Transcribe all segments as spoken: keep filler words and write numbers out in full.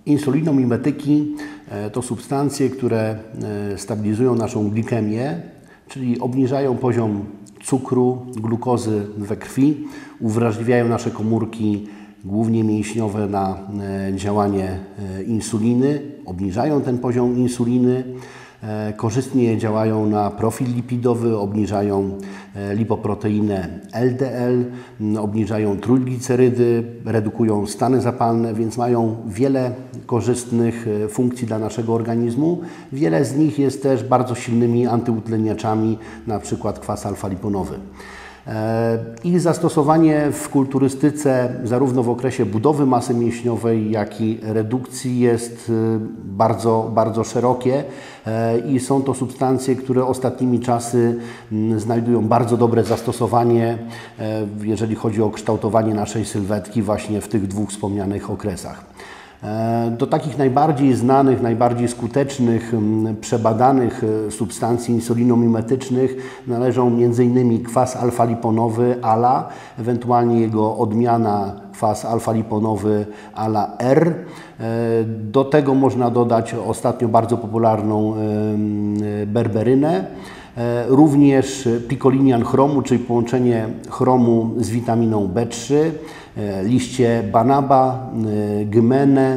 Insulinomimetyki to substancje, które stabilizują naszą glikemię, czyli obniżają poziom cukru, glukozy we krwi, uwrażliwiają nasze komórki, głównie mięśniowe, na działanie insuliny, obniżają ten poziom insuliny, korzystnie działają na profil lipidowy, obniżają lipoproteinę L D L, obniżają trójglicerydy, redukują stany zapalne, więc mają wiele korzystnych funkcji dla naszego organizmu. Wiele z nich jest też bardzo silnymi antyutleniaczami, na przykład kwas alfa-liponowy. Ich zastosowanie w kulturystyce zarówno w okresie budowy masy mięśniowej, jak i redukcji jest bardzo, bardzo szerokie i są to substancje, które ostatnimi czasy znajdują bardzo dobre zastosowanie, jeżeli chodzi o kształtowanie naszej sylwetki właśnie w tych dwóch wspomnianych okresach. Do takich najbardziej znanych, najbardziej skutecznych, przebadanych substancji insulinomimetycznych należą między innymi kwas alfa-liponowy A L A, ewentualnie jego odmiana kwas alfa-liponowy A L A R. Do tego można dodać ostatnio bardzo popularną berberynę. Również picolinian chromu, czyli połączenie chromu z witaminą B trzy, liście banaba, gymene,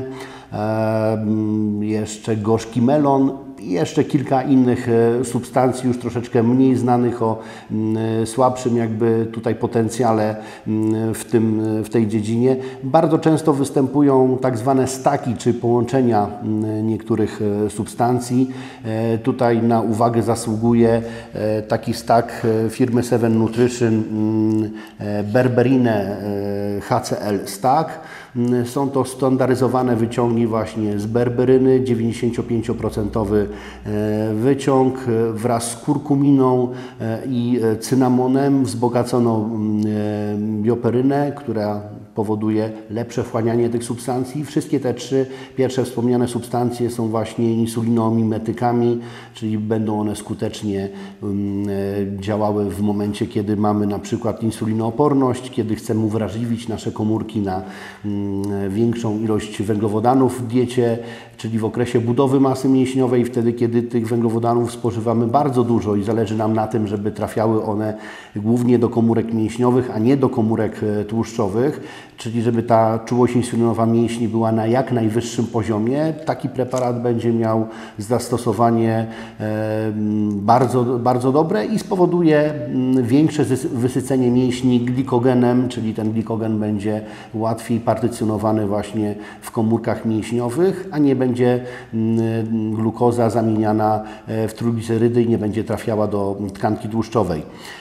jeszcze gorzki melon i jeszcze kilka innych substancji już troszeczkę mniej znanych, o słabszym jakby tutaj potencjale w, tym, w tej dziedzinie. Bardzo często występują tak zwane staki, czy połączenia niektórych substancji. Tutaj na uwagę zasługuje taki stak firmy Seven Nutrition, berberine H C L stack. Są to standaryzowane wyciągi właśnie z berberyny, dziewięćdziesięciopięcioprocentowy wyciąg wraz z kurkuminą i cynamonem wzbogacono bioperynę, która powoduje lepsze wchłanianie tych substancji. Wszystkie te trzy pierwsze wspomniane substancje są właśnie insulinomimetykami, czyli będą one skutecznie działały w momencie, kiedy mamy na przykład insulinooporność, kiedy chcemy uwrażliwić nasze komórki na większą ilość węglowodanów w diecie, czyli w okresie budowy masy mięśniowej, wtedy kiedy tych węglowodanów spożywamy bardzo dużo i zależy nam na tym, żeby trafiały one głównie do komórek mięśniowych, a nie do komórek tłuszczowych, czyli żeby ta czułość insulinowa mięśni była na jak najwyższym poziomie. Taki preparat będzie miał zastosowanie bardzo, bardzo dobre i spowoduje większe wysycenie mięśni glikogenem, czyli ten glikogen będzie łatwiej partycjonowany właśnie w komórkach mięśniowych, a nie będzie glukoza zamieniana w trójglicerydy i nie będzie trafiała do tkanki tłuszczowej.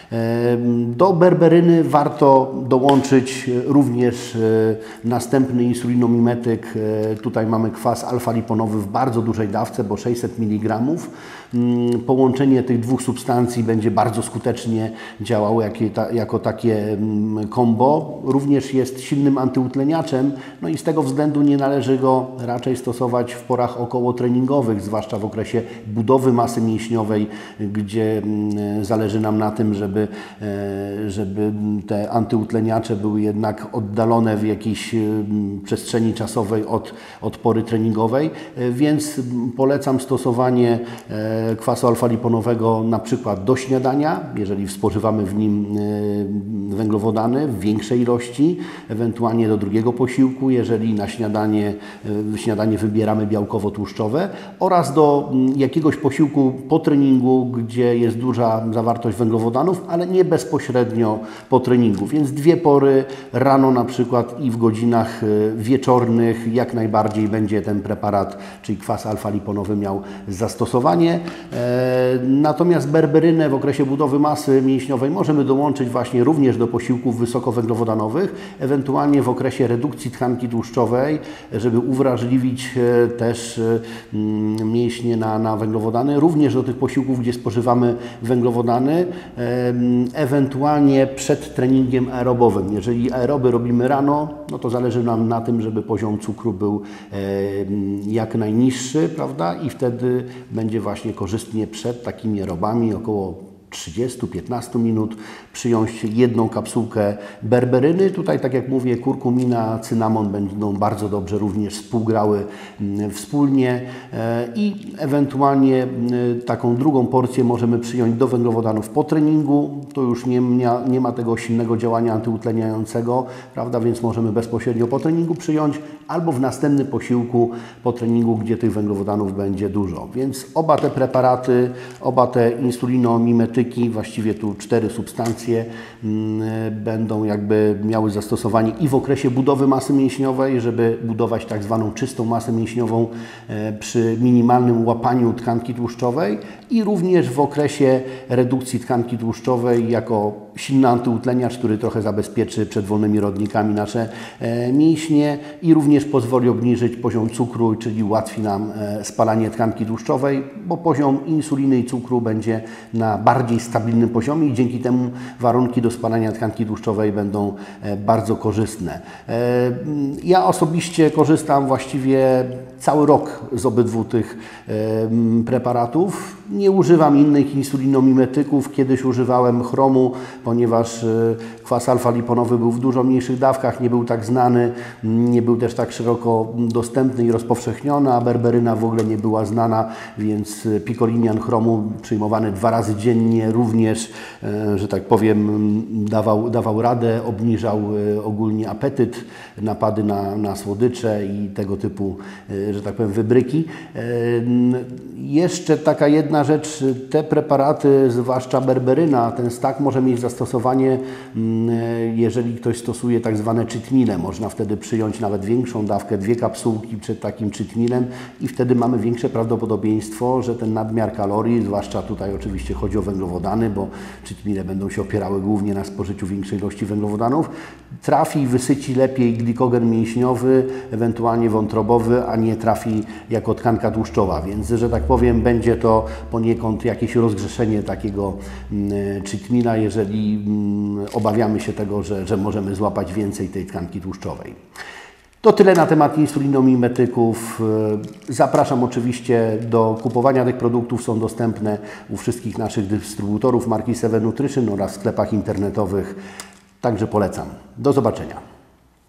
Do berberyny warto dołączyć również następny insulinomimetyk. Tutaj mamy kwas alfa-liponowy w bardzo dużej dawce, bo sześćset miligramów. Połączenie tych dwóch substancji będzie bardzo skutecznie działało jako takie combo. Również jest silnym antyutleniaczem, no i z tego względu nie należy go raczej stosować w porach okołotreningowych, zwłaszcza w okresie budowy masy mięśniowej, gdzie zależy nam na tym, żeby, żeby te antyutleniacze były jednak oddalone w jakiejś przestrzeni czasowej od, od pory treningowej, więc polecam stosowanie kwasu alfa-liponowego na przykład do śniadania, jeżeli spożywamy w nim węglowodany w większej ilości, ewentualnie do drugiego posiłku, jeżeli na śniadanie, śniadanie wybieramy białkowo-tłuszczowe, oraz do jakiegoś posiłku po treningu, gdzie jest duża zawartość węglowodanów, ale nie bezpośrednio po treningu. Więc dwie pory, rano na przykład i w godzinach wieczornych jak najbardziej będzie ten preparat, czyli kwas alfa-liponowy, miał zastosowanie. Natomiast berberynę w okresie budowy masy mięśniowej możemy dołączyć właśnie również do posiłków wysokowęglowodanowych, ewentualnie w okresie redukcji tkanki tłuszczowej, żeby uwrażliwić też mięśnie na, na węglowodany, również do tych posiłków, gdzie spożywamy węglowodany, ewentualnie przed treningiem aerobowym. Jeżeli aeroby robimy rano, no to zależy nam na tym, żeby poziom cukru był jak najniższy, prawda? I wtedy będzie właśnie korzystnie przed takimi aerobami, około trzydziestu do piętnastu minut przyjąć jedną kapsułkę berberyny. Tutaj, tak jak mówię, kurkumina, cynamon będą bardzo dobrze również współgrały wspólnie i ewentualnie taką drugą porcję możemy przyjąć do węglowodanów po treningu. To już nie ma, nie ma tego silnego działania antyutleniającego, prawda, więc możemy bezpośrednio po treningu przyjąć albo w następnym posiłku po treningu, gdzie tych węglowodanów będzie dużo. Więc oba te preparaty, oba te insulinomimetyki, właściwie tu cztery substancje będą jakby miały zastosowanie i w okresie budowy masy mięśniowej, żeby budować tak zwaną czystą masę mięśniową przy minimalnym łapaniu tkanki tłuszczowej i również w okresie redukcji tkanki tłuszczowej jako silny antyutleniacz, który trochę zabezpieczy przed wolnymi rodnikami nasze mięśnie i również pozwoli obniżyć poziom cukru, czyli ułatwi nam spalanie tkanki tłuszczowej, bo poziom insuliny i cukru będzie na bardziej stabilnym poziomie i dzięki temu warunki do spalania tkanki tłuszczowej będą bardzo korzystne. Ja osobiście korzystam właściwie cały rok z obydwu tych preparatów. Nie używam innych insulinomimetyków. Kiedyś używałem chromu, ponieważ kwas alfa-liponowy był w dużo mniejszych dawkach, nie był tak znany, nie był też tak szeroko dostępny i rozpowszechniony, a berberyna w ogóle nie była znana, więc picolinian chromu przyjmowany dwa razy dziennie również, że tak powiem, dawał, dawał radę, obniżał ogólnie apetyt, napady na, na słodycze i tego typu, że tak powiem, wybryki. Jeszcze taka jedna rzecz, te preparaty, zwłaszcza berberyna, ten stak może mieć zastosowanie, jeżeli ktoś stosuje tak zwane cheat meale. Można wtedy przyjąć nawet większą dawkę, dwie kapsułki przed takim cheat mealem i wtedy mamy większe prawdopodobieństwo, że ten nadmiar kalorii, zwłaszcza tutaj oczywiście chodzi o węglowodany, bo cheat meale będą się opierały głównie na spożyciu większej ilości węglowodanów, trafi i wysyci lepiej glikogen mięśniowy, ewentualnie wątrobowy, a nie trafi jako tkanka tłuszczowa, więc, że tak powiem, będzie to poniekąd jakieś rozgrzeszenie takiego cheat meala, jeżeli obawiamy się tego, że, że możemy złapać więcej tej tkanki tłuszczowej. To tyle na temat insulinomimetyków. Zapraszam oczywiście do kupowania tych produktów. Są dostępne u wszystkich naszych dystrybutorów marki Seven Nutrition oraz w sklepach internetowych. Także polecam. Do zobaczenia.